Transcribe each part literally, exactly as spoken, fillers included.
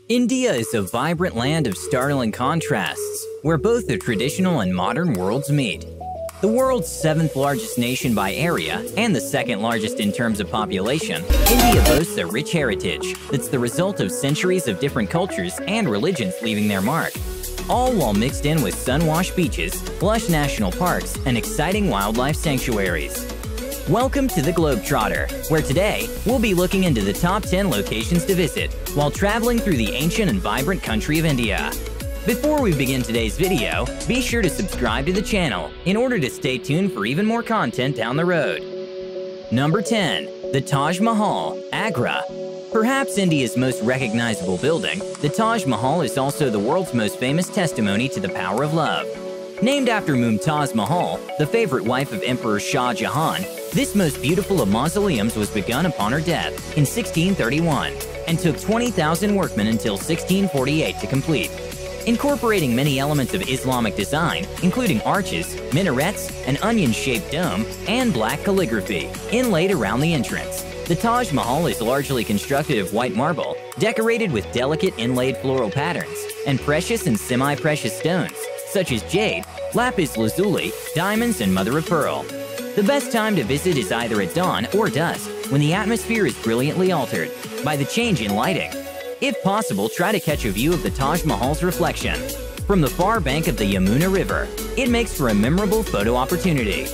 India is a vibrant land of startling contrasts, where both the traditional and modern worlds meet. The world's seventh largest nation by area and the second largest in terms of population, India boasts a rich heritage that's the result of centuries of different cultures and religions leaving their mark, all while mixed in with sun-washed beaches, lush national parks, and exciting wildlife sanctuaries. Welcome to the Globetrotter, where today we'll be looking into the top ten locations to visit while traveling through the ancient and vibrant country of India. Before we begin today's video, be sure to subscribe to the channel in order to stay tuned for even more content down the road. Number ten. The Taj Mahal, Agra. Perhaps India's most recognizable building, the Taj Mahal is also the world's most famous testimony to the power of love. Named after Mumtaz Mahal, the favorite wife of Emperor Shah Jahan, this most beautiful of mausoleums was begun upon her death in sixteen thirty-one and took twenty thousand workmen until sixteen forty-eight to complete. Incorporating many elements of Islamic design, including arches, minarets, an onion-shaped dome, and black calligraphy inlaid around the entrance, the Taj Mahal is largely constructed of white marble, decorated with delicate inlaid floral patterns, and precious and semi-precious stones, such as jade, lapis lazuli, diamonds, and mother-of-pearl. The best time to visit is either at dawn or dusk, when the atmosphere is brilliantly altered by the change in lighting. If possible, try to catch a view of the Taj Mahal's reflection from the far bank of the Yamuna River. It makes for a memorable photo opportunity.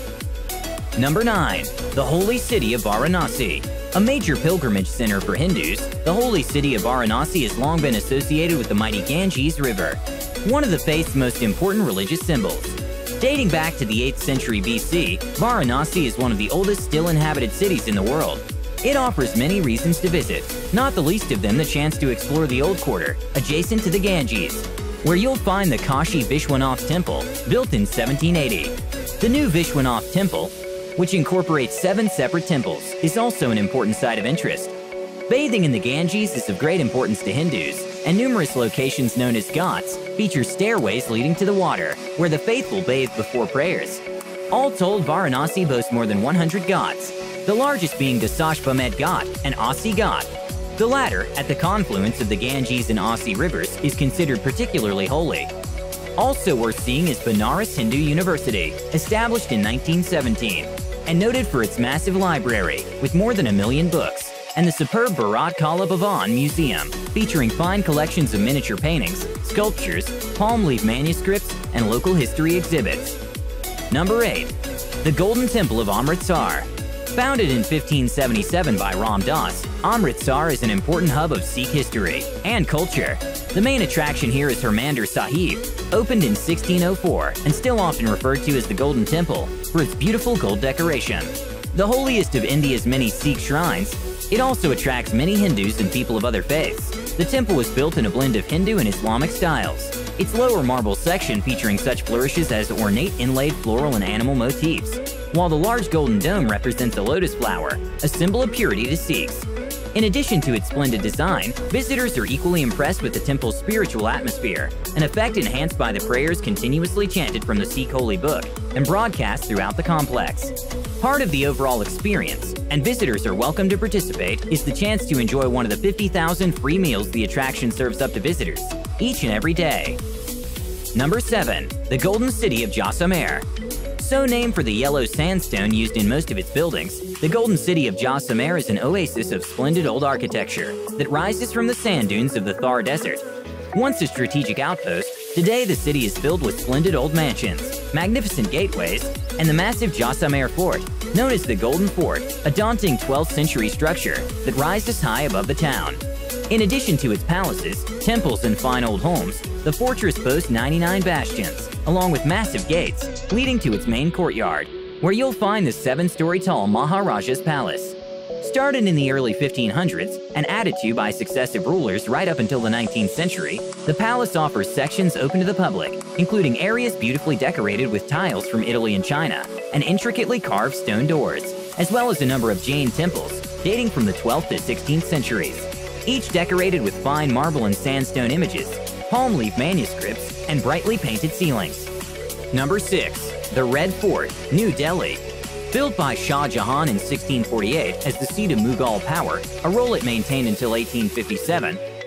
Number nine. The Holy City of Varanasi. A major pilgrimage center for Hindus, the Holy City of Varanasi has long been associated with the mighty Ganges River, one of the faith's most important religious symbols. Dating back to the eighth century B C, Varanasi is one of the oldest still inhabited cities in the world. It offers many reasons to visit, not the least of them the chance to explore the Old Quarter, adjacent to the Ganges, where you'll find the Kashi Vishwanath Temple, built in seventeen eighty. The new Vishwanath Temple, which incorporates seven separate temples, is also an important site of interest. Bathing in the Ganges is of great importance to Hindus, and numerous locations known as ghats feature stairways leading to the water, where the faithful bathe before prayers. All told, Varanasi boasts more than one hundred ghats, the largest being the Sashvamed Ghat and Asi Ghat. The latter, at the confluence of the Ganges and Asi rivers, is considered particularly holy. Also worth seeing is Banaras Hindu University, established in nineteen seventeen, and noted for its massive library with more than a million books, and the superb Bharat Kala Bhavan Museum, featuring fine collections of miniature paintings, sculptures, palm leaf manuscripts, and local history exhibits. Number eight. The Golden Temple of Amritsar. Founded in fifteen seventy-seven by Ram Das, Amritsar is an important hub of Sikh history and culture. The main attraction here is Harmandir Sahib, opened in sixteen oh four and still often referred to as the Golden Temple for its beautiful gold decoration. The holiest of India's many Sikh shrines, it also attracts many Hindus and people of other faiths. The temple was built in a blend of Hindu and Islamic styles. Its lower marble section featuring such flourishes as ornate inlaid floral and animal motifs, while the large golden dome represents a lotus flower, a symbol of purity to Sikhs. In addition to its splendid design, visitors are equally impressed with the temple's spiritual atmosphere, an effect enhanced by the prayers continuously chanted from the Sikh holy book and broadcast throughout the complex. Part of the overall experience, and visitors are welcome to participate, is the chance to enjoy one of the fifty thousand free meals the attraction serves up to visitors each and every day. Number seven. The Golden City of Jaisalmer. So named for the yellow sandstone used in most of its buildings, the Golden City of Jaisalmer is an oasis of splendid old architecture that rises from the sand dunes of the Thar Desert. Once a strategic outpost, today the city is filled with splendid old mansions, magnificent gateways, and the massive Jaisalmer Fort, known as the Golden Fort, a daunting twelfth century structure that rises high above the town. In addition to its palaces, temples, and fine old homes, the fortress boasts ninety-nine bastions, along with massive gates, leading to its main courtyard, where you'll find the seven-story tall Maharaja's Palace. Started in the early fifteen hundreds and added to by successive rulers right up until the nineteenth century, the palace offers sections open to the public, including areas beautifully decorated with tiles from Italy and China, and intricately carved stone doors, as well as a number of Jain temples dating from the twelfth to sixteenth centuries, each decorated with fine marble and sandstone images, palm leaf manuscripts, and brightly painted ceilings. Number six. The Red Fort, New Delhi. Built by Shah Jahan in sixteen forty-eight as the seat of Mughal power, a role it maintained until eighteen fifty-seven,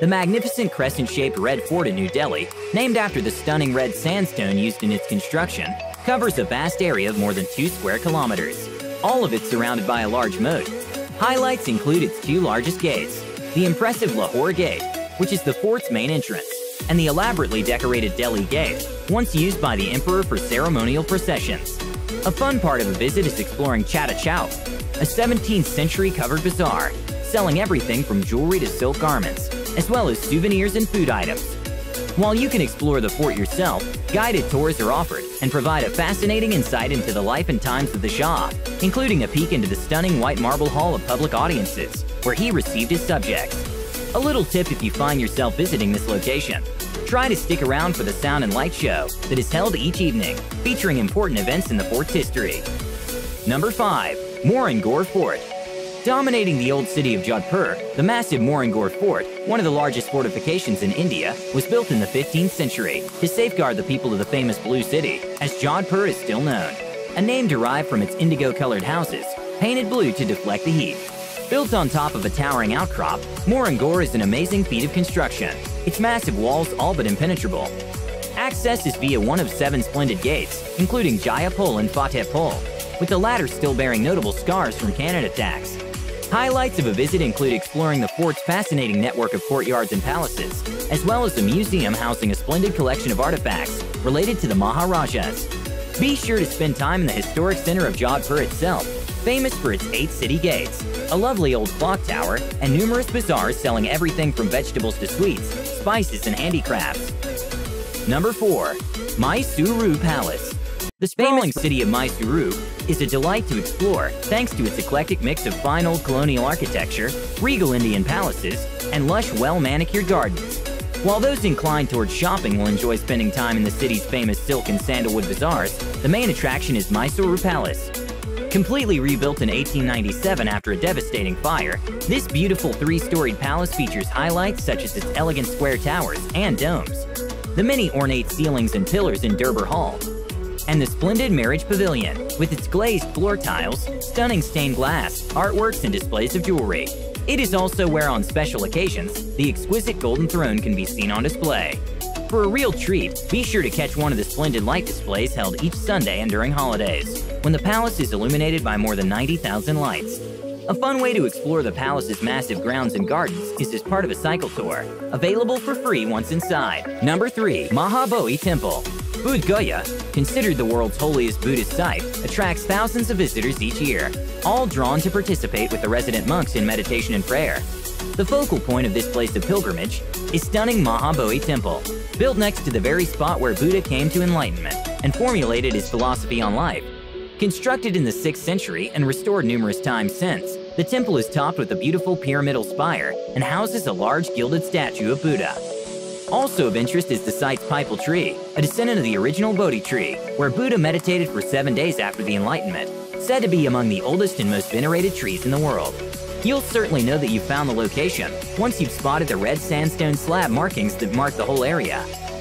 The magnificent crescent-shaped Red Fort in New Delhi, named after the stunning red sandstone used in its construction, covers a vast area of more than two square kilometers, all of it surrounded by a large moat. Highlights include its two largest gates, the impressive Lahore Gate, which is the fort's main entrance, and the elaborately decorated Delhi Gate, once used by the emperor for ceremonial processions. A fun part of a visit is exploring Chatta Chowk, a seventeenth century covered bazaar, selling everything from jewelry to silk garments, as well as souvenirs and food items. While you can explore the fort yourself, guided tours are offered and provide a fascinating insight into the life and times of the Shah, including a peek into the stunning white marble hall of public audiences, where he received his subjects. A little tip if you find yourself visiting this location: try to stick around for the sound and light show that is held each evening, featuring important events in the fort's history. Number five. Mohrangarh Fort. Dominating the old city of Jodhpur, the massive Mohrangarh Fort, one of the largest fortifications in India, was built in the fifteenth century to safeguard the people of the famous Blue City, as Jodhpur is still known. A name derived from its indigo-colored houses, painted blue to deflect the heat. Built on top of a towering outcrop, Mohrangarh is an amazing feat of construction, its massive walls all but impenetrable. Access is via one of seven splendid gates, including Jaya Pol and Fateh Pol, with the latter still bearing notable scars from cannon attacks. Highlights of a visit include exploring the fort's fascinating network of courtyards and palaces, as well as a museum housing a splendid collection of artifacts related to the Maharajas. Be sure to spend time in the historic center of Jodhpur itself, famous for its eight city gates, a lovely old clock tower, and numerous bazaars selling everything from vegetables to sweets, spices, and handicrafts. Number four. Mysuru Palace. The sprawling city of Mysuru is a delight to explore thanks to its eclectic mix of fine old colonial architecture, regal Indian palaces, and lush, well-manicured gardens. While those inclined towards shopping will enjoy spending time in the city's famous silk and sandalwood bazaars, the main attraction is Mysuru Palace. Completely rebuilt in eighteen ninety-seven after a devastating fire, this beautiful three-storied palace features highlights such as its elegant square towers and domes, the many ornate ceilings and pillars in Durbar Hall, and the splendid marriage pavilion, with its glazed floor tiles, stunning stained glass, artworks, and displays of jewelry. It is also where, on special occasions, the exquisite golden throne can be seen on display. For a real treat, be sure to catch one of the splendid light displays held each Sunday and during holidays, when the palace is illuminated by more than ninety thousand lights. A fun way to explore the palace's massive grounds and gardens is as part of a cycle tour, available for free once inside. Number three. Mahabodhi Temple. Bodh Gaya, considered the world's holiest Buddhist site, attracts thousands of visitors each year, all drawn to participate with the resident monks in meditation and prayer. The focal point of this place of pilgrimage is stunning Mahabodhi Temple, built next to the very spot where Buddha came to enlightenment and formulated his philosophy on life. Constructed in the sixth century and restored numerous times since, the temple is topped with a beautiful pyramidal spire and houses a large gilded statue of Buddha. Also of interest is the site's Pipal tree, a descendant of the original Bodhi tree, where Buddha meditated for seven days after the Enlightenment, said to be among the oldest and most venerated trees in the world. You'll certainly know that you've found the location once you've spotted the red sandstone slab markings that mark the whole area.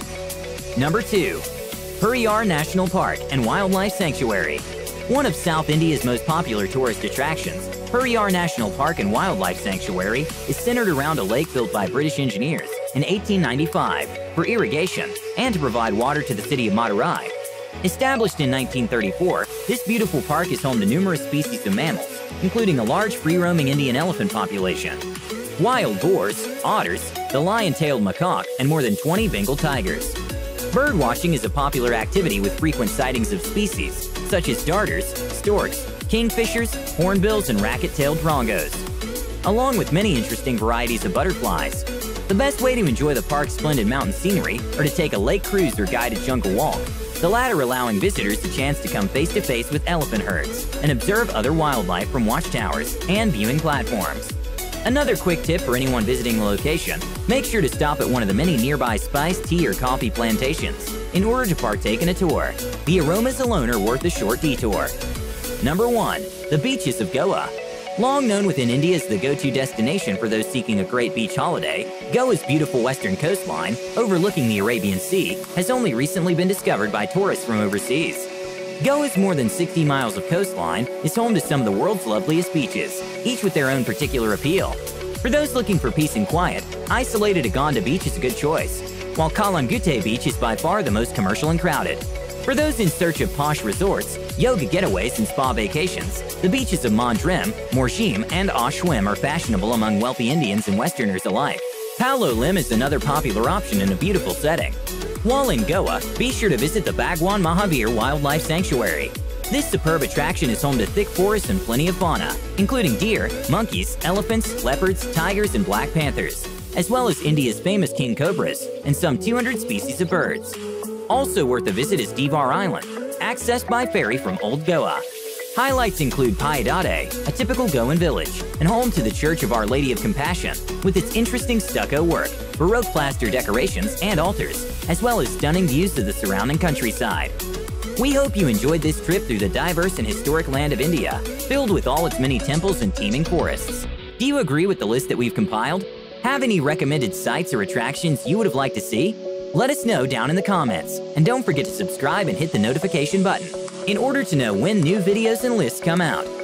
Number two. Periyar National Park and Wildlife Sanctuary. One of South India's most popular tourist attractions, Periyar National Park and Wildlife Sanctuary is centered around a lake built by British engineers in eighteen ninety-five for irrigation and to provide water to the city of Madurai. Established in nineteen thirty-four, this beautiful park is home to numerous species of mammals, including a large free-roaming Indian elephant population, wild boars, otters, the lion-tailed macaque, and more than twenty Bengal tigers. Birdwatching is a popular activity with frequent sightings of species such as darters, storks, kingfishers, hornbills, and racket-tailed frongos, along with many interesting varieties of butterflies. The best way to enjoy the park's splendid mountain scenery are to take a lake cruise or guided jungle walk, the latter allowing visitors the chance to come face-to-face with elephant herds and observe other wildlife from watchtowers and viewing platforms. Another quick tip for anyone visiting the location: make sure to stop at one of the many nearby spice, tea, or coffee plantations in order to partake in a tour. The aromas alone are worth a short detour. Number one. The beaches of Goa. Long known within India as the go-to destination for those seeking a great beach holiday, Goa's beautiful western coastline, overlooking the Arabian Sea, has only recently been discovered by tourists from overseas. Goa's more than sixty miles of coastline is home to some of the world's loveliest beaches, each with their own particular appeal. For those looking for peace and quiet, isolated Agonda Beach is a good choice, while Kalamgute Beach is by far the most commercial and crowded. For those in search of posh resorts, yoga getaways, and spa vacations, the beaches of Mondrim, Morshim, and Oshwim are fashionable among wealthy Indians and Westerners alike. Paulo Lim is another popular option in a beautiful setting. While in Goa, be sure to visit the Bhagwan Mahavir Wildlife Sanctuary. This superb attraction is home to thick forests and plenty of fauna, including deer, monkeys, elephants, leopards, tigers, and black panthers, as well as India's famous king cobras and some two hundred species of birds. Also worth a visit is Devar Island, accessed by ferry from Old Goa. Highlights include Payadade, a typical Goan village, and home to the Church of Our Lady of Compassion, with its interesting stucco work, Baroque plaster decorations, and altars, as well as stunning views of the surrounding countryside. We hope you enjoyed this trip through the diverse and historic land of India, filled with all its many temples and teeming forests. Do you agree with the list that we've compiled? Have any recommended sites or attractions you would have liked to see? Let us know down in the comments, and don't forget to subscribe and hit the notification button in order to know when new videos and lists come out.